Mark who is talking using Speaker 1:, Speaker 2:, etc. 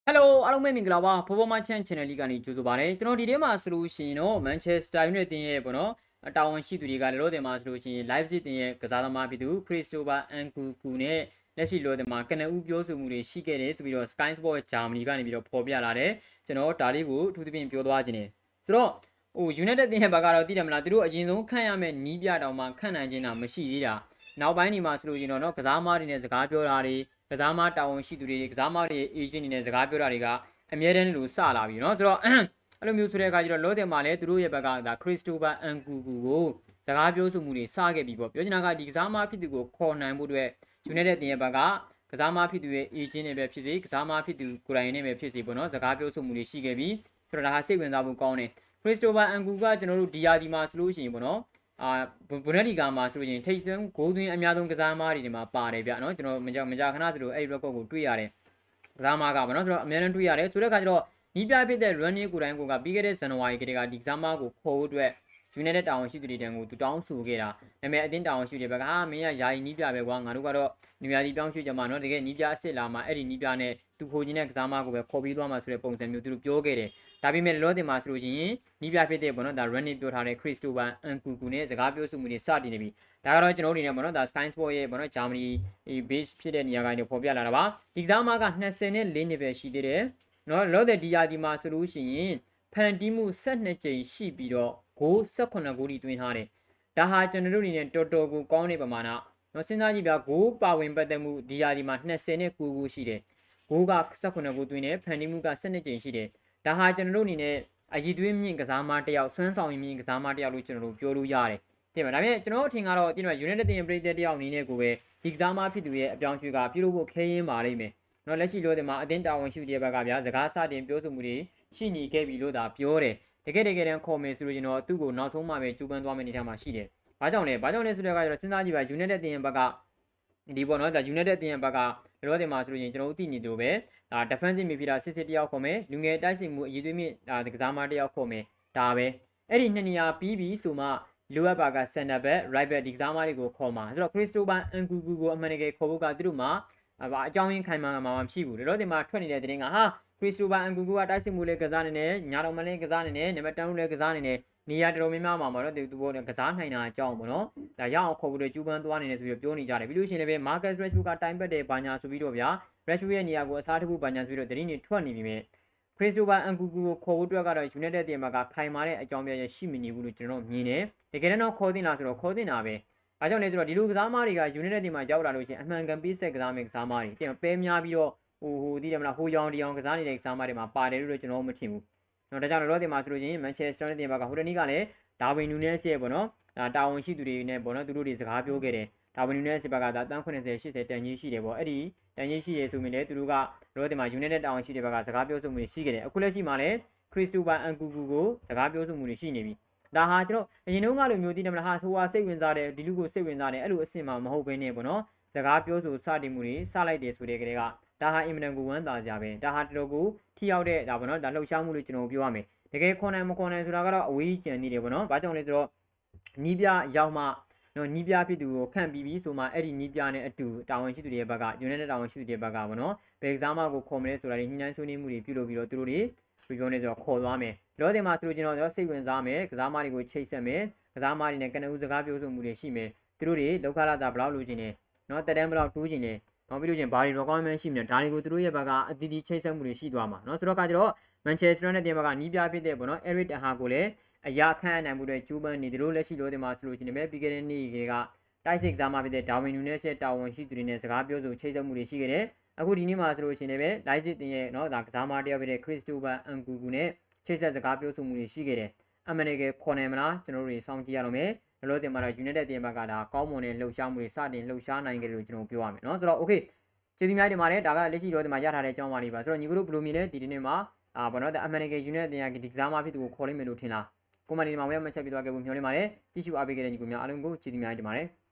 Speaker 1: Hello အားလုံးပဲမင်္ဂလာပါဖိုးဖိုးမချန် channel လေးကနေကြိုဆိုပါရစေကျွန်တော်ဒီထဲမှာဆိုလို့ရှိရင်တော့ Manchester United တင်ရဲ့ပေါ့နော်တာဝန်ရှိသူတွေကလည်းလို့တင်မှာဆိုလို့ရှိရင် Leipzig တင်ရဲ့ကစားသမားဖြစ်သူ Christopher Nkunku နဲ့လက်ရှိလို့တင်မှာကနဦးပြောဆိုမှုတွေရှိခဲ့တယ်ဆိုပြီးတော့ Sky Sport Germany ကနေပြီးတော့ဖော်ပြလာတယ်ကျွန်တော်ဒါလေးကိုအထူးသဖြင့်ပြောသွားခြင်းတယ်ဆိုတော့United တင်ရဲ့ဘက်ကတော့သိတယ်မလားသူတို့အရင်ဆုံးခန့်ရမယ့်နီးပြတောင်မှခန့်နိုင်ခြင်းတာမရှိသေးတာနောက်ပိုင်းဒီမှာဆိုလို့ရှိရင်တော့ကစားသမားတွေနဲ့စကားပြောတာတွေကစားသမားတာဝန်ရှိသူတွေကစားသမားတွေ agent တွေနဲ့စကားပြောတာတွေကအများတန်းလို့စလာပြီเนาะဆိုတော့အဲ့လိုမျိုးဆိုတဲ့အခါကျတော့လောတယ်မှာလည်းသူတို့ရဲ့ဘက်ကဒါ Christopher Nkunku ကိုစကားပြောဆိုမှုတွေစခဲ့ပြီပေါ့ပြောချင်တာကဒီကစားသမားဖြစ်သူကိုခေါ်နိုင်ဖို့အတွက် United တင်ရဲ့ဘက်ကကစားသမားဖြစ်သူရဲ့ agent တွေပဲဖြစ်စေကစားသမားဖြစ်သူကိုယ်တိုင်နဲ့ပဲဖြစ်စေပေါ့เนาะစကားပြောဆိုမှုတွေရှိခဲ့ပြီဆိုတော့ဒါဟာစိတ်ဝင်စားဖို့ကောင်းတယ် Christopher Nkunku ကကျွန်တော်တို့ဒီယာဒီမှာဆိုလို့ရှိရင်ပေါ့နော်ဘွန်ဒက်လီဂါမှာဆိုရင်ထိပ်ဆုံးဂိုးသွင်းအများဆုံးကစားသမားတွေမှာပါတယ်ဗျเนาะကျွန်တော်မကြာခဏဆိုလို့အဲ့ဒီ record ကိုတွေ့ရတယ်ကစားသမားကပေါ့နော်ဆိုတော့အများနဲ့တွေ့ရတယ်ဆိုတဲ့အခါကျတော့နီးပြဖြစ်တဲ့ Running ကိုယ်တိုင်ကပြီးခဲ့တဲ့ဇန်နဝါရီကတည်းကဒီကစားသမားကိုခေါ်ဖို့အတွက် United တာဝန်ရှိသူတွေတန်းကိုသူတောင်းဆိုခဲ့တာနာမည်အတင်းတာဝန်ရှိတဲ့ဘက်ကမင်းကယာယီနီးပြပဲကွာငါတို့ကတော့နေရာဒီပြောင်းရွှေ့ကြမှာเนาะတကယ်နီးပြအစ်စ်လာမှာအဲ့ဒီနီးပြနဲ့သူခိုးခြင်းတဲ့ကစားသမားကိုပဲခေါ်ပြီးသွားမှာဆိုတဲ့ပုံစံမျိုးသူတို့ပြောခဲ့တယ်ဒါပေမဲ့လောတင်မှာဆိုလို့ရှိရင်နီးပြဖြစ်တဲ့ပေါ့နော်ဒါ Running ပြောထားတဲ့ Christopher Nkunku နဲ့စကားပြောဆိုမှုတွေစတင်နေပြီဒါကတော့ကျွန်တော်တို့အနေနဲ့ပေါ့နော်ဒါ Sky Sport ရဲ့ပေါ့နော် Germany base ဖြစ်တဲ့နေရာကနေပေါ်ပြလာတာပါဒီကစားသမားက24နှစ်ပဲရှိသေးတယ်နော်လောတဲ့ဒီယာဒီမှာဆိုလို့ရှိရင်ဖန်တီးမှု12ကြိမ်ရှိပြီးတော့ဂိုး18ဂိုးထိသွင်းထားတယ်ဒါဟာကျွန်တော်တို့အနေနဲ့တော်တော်ကိုကောင်းတဲ့ပမာဏနော်စဉ်းစားကြည့်ဗျာဂိုးပါဝင်ပတ်သက်မှုဒီယာဒီမှာ29ဂိုးရှိတယ်ဂိုးက18ဂိုးသွင်းတယ်ဖန်တီးမှုက12ကြိမ်ရှိတယ်ဒါဟာကျွန်တော်တို့အနေနဲ့အည်သွေးမြင့်ကစားမတယောက်ဆွမ်းဆောင်ရင်းမြင့်ကစားမတယောက်လို့ကျွန်တော်တို့ပြောလို့ရတယ်တင်ပါဒါပေမဲ့ကျွန်တော်အထင်ကတော့ဒီမှာ United တင်ပရိသတ်တယောက်အနေနဲ့ကိုပဲဒီကစားမဖြစ်သူရဲ့အပြောင်းအရွှေ့ကပြုလုပ်ဖို့ခဲရင်းပါလိမ့်မယ်နော်လက်ရှိလို့ဒီမှာအတင်းတာဝန်ရှိတဲ့ဘက်ကဗျာစကားစတင်ပြောဆိုမှုတွေရှိနေခဲ့ပြီလို့သာပြောတယ်တကယ်တန်ခေါ်မယ်ဆိုလို့ကျွန်တော်သူ့ကိုနောက်ဆုံးမှပဲကျူးပန်းသွားမယ့်အနေထားမှာရှိတယ်ဘာကြောင့်လဲဆိုတော့ကတော့စဉ်းစားကြည့်ပါ United တင်ဘက်ကဒီပေါ့နော်ဒါ United တင်ဘက်ကလောတင်မှာဆိုလို့ကျွန်တော်တို့သိနေတယ်လို့ပဲဒါ defensive midfielder စစ်တယောက်ခေါ်မယ်လူငယ်တိုက်စစ်မှုအရေးသွေးမြင့်ဒါကစားမတယောက်ခေါ်မယ်ဒါပဲအဲ့ဒီနှစ်နေရာပြီးပြီဆိုမှလိုအပ်ပါက center back right back ဒီကစားမတွေကိုခေါ်မှာဆိုတော့ Christopher Nkunku ကိုအမှန်တကယ်ခေါ်ဖို့ကသူတို့မှာအကြောင်းရင်းခိုင်မာမှာမရှိဘူးလောတင်မှာထွက်နေတဲ့တဲ့တင်ကဟာ Christopher Nkunku ကတိုက်စစ်မှုလေးကစားနေတယ်ညာတော်မလေးကစားနေတယ်နံပါတ်10လေးကစားနေတယ်နေရာတော်များများမှာပေါ့နော်သူကစားနိုင်တာအကြောင်းပေါ့နော်ဒါရအောင်ခေါ်ပြီးကျူးပန်းသွားနေတယ်ဆိုပြီးပြောနေကြတယ်ပြီးလို့ရှိရင်လည်း Marcus Rashford ကတိုင်ပတ်တယ်ဘာညာဆိုပြီးတော့ဗျာ Rashford ရဲ့နေရာကိုအစားထိုးဘာညာဆိုပြီးတော့သတင်းတွေထွက်နေပြီမဲ့ Christopher Nkunku ကိုခေါ်ဖို့အတွက်ကတော့ United တင်မှာကခိုင်မာတဲ့အကြောင်းပြချက်ရှိမနေဘူးလို့ကျွန်တော်မြင်တယ်တကယ်တော့ခေါ်တင်လာဆိုတော့ခေါ်တင်တာပဲအားကြောင့်လဲဆိုတော့ဒီလိုကစားသမားတွေက United တင်မှာရောက်လာလို့ရှိရင်အမှန်ကန်ပေးဆက်ကစားမယ့်ကစားသမားတွေတင်ပဲများပြီးတော့သိတယ်မလားဟိုရောင်ဒီရောင်ကစားနေတဲ့ကစားသမားတွေမှာပါတယ်လို့ကျွန်တော်မထင်ဘူးနော်ဒါကြောင့်လောတင်မှာဆိုလို့ရှိရင် Manchester United တင်မှာကဟိုတနေ့ကလည်းဒါဝင်နူနက်စ်ရဲ့ပေါ့နော်တာဝန်ရှိသူတွေနဲ့ပေါ့နော်သူတို့တွေစကားပြောခဲ့တယ်ဒါဝင်နူနက်စ်ဘက်ကဒါတန်း80 80တန်ကြီးရှိတယ်ပေါ့အဲ့ဒီတန်ကြီးရှိရဆိုရင်လည်းသူတို့ကလောတင်မှာ United တာဝန်ရှိတဲ့ဘက်ကစကားပြောဆိုမှုတွေရှိခဲ့တယ်အခုလက်ရှိမှာလည်း Christopher Nkunku ကိုစကားပြောဆိုမှုတွေရှိနေပြီဒါဟာကျွန်တော်အရင်တုန်းကလိုမျိုးသိတယ်မလားဟာဆိုဟာစိတ်ဝင်စားတယ်ဒီလူကိုစိတ်ဝင်စားတယ်အဲ့လိုအဆင့်မှာမဟုတ်ဘဲနဲ့ပေါ့နော်စကားပြောဆိုစတင်မှုတွေစလိုက်တယ်ဆိုတဲ့ကလေးကဒါဟာအင်မတန်ကိုဝမ်းသာကြပဲဒါဟာတော်တော်ကိုထိရောက်တဲ့ဒါပေါ့နော်ဒါလှုပ်ရှားမှုလို့ကျွန်တော်ပြောရမယ်တကယ်ခေါ်နိုင်မခေါ်နိုင်ဆိုတာကတော့အဝေးကြီးကြံနေတယ်ပေါ့နော်ဘာကြောင့်လဲဆိုတော့နီးပြရောက်မှနော်နီးပြဖြစ်သူကိုခန့်ပြီးပြီဆိုမှအဲ့ဒီနီးပြနဲ့အတူတာဝန်ရှိသူတွေရဲ့ဘက်က United တာဝန်ရှိသူတွေရဲ့ဘက်ကပေါ့နော်ဘယ်ကစားမကိုခေါ်မလဲဆိုတာတွေညှိနှိုင်းဆွေးနွေးမှုတွေပြုလုပ်ပြီးတော့သူတို့တွေပြောနေဆိုတော့ခေါ်သွားမယ်လောတင်မှာသူတို့ကျွန်တော်စိတ်ဝင်စားမယ်ကစားမတွေကိုချိတ်ဆက်မယ်ကစားမတွေနဲ့ကနဦးစကားပြောဆိုမှုတွေရှိမယ်သူတို့တွေလောက်ခလာတာဘယ်လောက်လိုချင်လဲနော်တက်တန်းဘယ်လောက်တိုးချင်လဲနောက်ပြီးလို့ချင်းဘာတွေ requirement ရှိမလဲဒါတွေကိုသူတို့ရဲ့ဘက်ကအတီးတီးချိတ်ဆက်မှုတွေရှိသွားမှာနော်ဆိုတော့ကကြတော့ Manchester United တင်ဘက်ကနီးပြဖြစ်တဲ့ပေါ့နော် Eric Ten Hag ကိုလည်းအရာခန့်နိုင်မှုတွေကျူးပန်းနေတယ်လို့လက်ရှိလို့တင်မှာဆိုလို့ချင်းပဲပြီးခဲ့တဲ့နေ့ကတိုက်စစ်ကစားမဖြစ်တဲ့ Darwin Núñez ရဲ့တာဝန်ရှိသူတွေနဲ့စကားပြောဆိုချိတ်ဆက်မှုတွေရှိခဲ့တယ်အခုဒီနေ့မှာဆိုလို့ချင်းလည်းပဲ Leipzig တင်ရဲ့နော်ဒါကစားမတယောက်ဖြစ်တဲ့ Christopher Nkunku နဲ့ချိတ်ဆက်စကားပြောဆိုမှုတွေရှိခဲ့တယ်အမှန်တကယ်ခေါ်နိုင်မလားကျွန်တော်တို့တွေစောင့်ကြည့်ရတော့မယ်လောတင်မှာတော့ United တင်ဘက်ကဒါကောင်းမွန်တဲ့လှုပ်ရှားမှုတွေစတင်လှုပ်ရှားနိုင်ကြတယ်လို့ကျွန်တော်ပြောရမယ်နော်ဆိုတော့ okay ကျေးဇူးများတင်ပါတယ်ဒါကလက်ရှိတော့ဒီမှာရထားတဲ့အကြောင်းပါလေးပါဆိုတော့ညီကတို့ဘယ်လိုမြင်လဲဒီနေ့မှာဘာလို့အမေရိကန် United တင်ရဒီကစားမဖြစ်သူကိုခေါ်လိမ့်မယ်လို့ထင်လားကိုမဒီမှာဝယ်မှတ်ချက်ပြသွားခဲ့ဖို့မျှော်လင့်ပါတယ်ကြည့်ရှုအားပေးခဲ့တဲ့ညီကိုများအားလုံးကိုကျေးဇူးများတင်ပါတယ်